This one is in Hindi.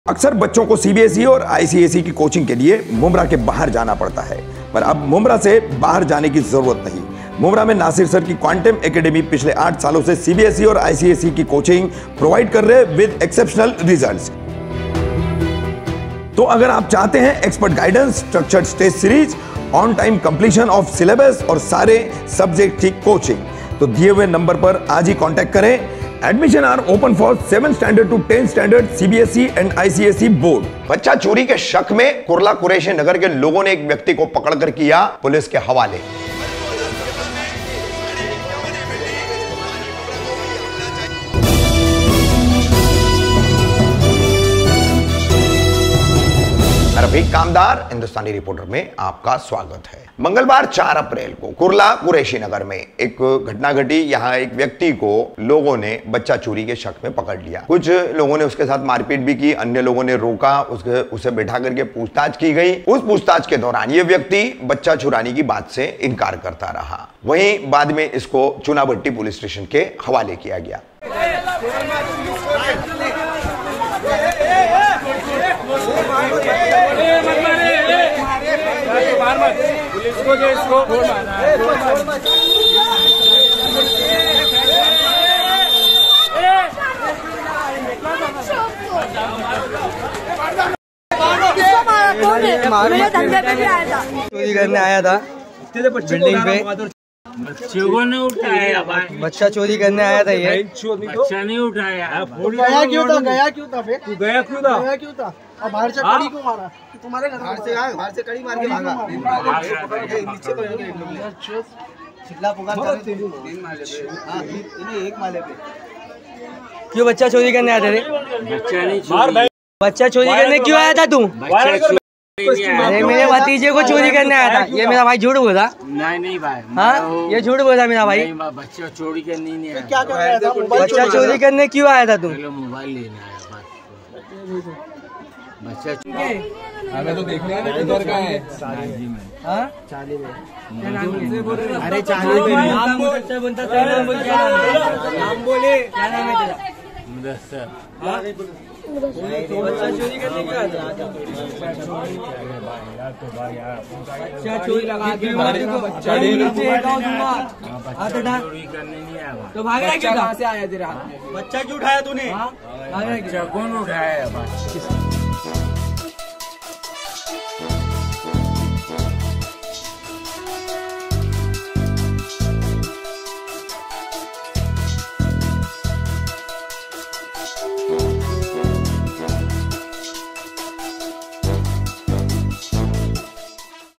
अक्सर बच्चों को सीबीएसई और आईसीएसई की कोचिंग के लिए मुंब्रा के बाहर जाना पड़ता है, पर अब मुंब्रा से बाहर जाने की जरूरत नहीं। मुंब्रा में नासिर सर की क्वांटम एकेडमी पिछले 8 सालों से सीबीएसई और आईसीएसई की कोचिंग प्रोवाइड कर रहे विद एक्सेप्शनल रिजल्ट्स। तो अगर आप चाहते हैं expert guidance, structured test series, on time completion of syllabus और सारे सब्जेक्ट की कोचिंग, तो दिए हुए नंबर पर आज ही कांटेक्ट करें। Admission are open for 7th standard to 10th standard CBSE and ICSE board. बच्चा चोरी के शक में कुर्ला कुरैशी नगर के लोगों ने एक व्यक्ति को पकड़कर किया पुलिस के हवाले। रफीक कामदार हिंदुस्तानी रिपोर्टर में आपका स्वागत है। मंगलवार 4 अप्रैल को कुर्ला कुरैशी नगर में एक घटना घटी। यहाँ एक व्यक्ति को लोगों ने बच्चा चोरी के शक में पकड़ लिया। कुछ लोगों ने उसके साथ मारपीट भी की, अन्य लोगों ने रोका, उसे बैठा करके पूछताछ की गई। उस पूछताछ के दौरान ये व्यक्ति बच्चा चुराने की बात से इनकार करता रहा। वहीं बाद में इसको चुनाभट्टी पुलिस स्टेशन के हवाले किया गया। पुलिस को जो इसको चोरी करने आया था बिल्डिंग पे। बच्चे को नहीं उठाया भाई, बच्चा चोरी करने आया था। ये बच्चा नहीं उठाया। गया क्यों था? गया क्यों था? तू गया क्यों था? गया क्यों था? अब बाहर से कड़ी को मारा? तुम्हारे घर बाहर से कड़ी मार के भागा। नीचे चिल्ला पुकार कर रहे थे। एक माले पे क्यों बच्चा चोरी करने आया था? बच्चा चोरी करने क्यों आया था तू? अरे मेरे भतीजे को चोरी करने आया था। ये मेरा भाई झूठ बोला। नहीं भाई, हाँ ये झूठ बोला मेरा भाई। बच्चा चोरी करने नहीं आया। क्या कर रहा था? बच्चा चोरी करने क्यों आया था तू? मोबाइल लेने आया बच्चा। हमें तो देखने इधर का है। हाँ चाली में। अरे चाली में नाम बोले। क्या नाम है तेरा? मुदस्सर। बच्चा चोरी करने क्यों आया था? बच्चा चोरी लगा के बच्चा चोरी करने नहीं आया। तो भागा क्यों? कहाँ से आया तेरा? बच्चा क्यों उठाया तूने? बच्चा कौन उठाया?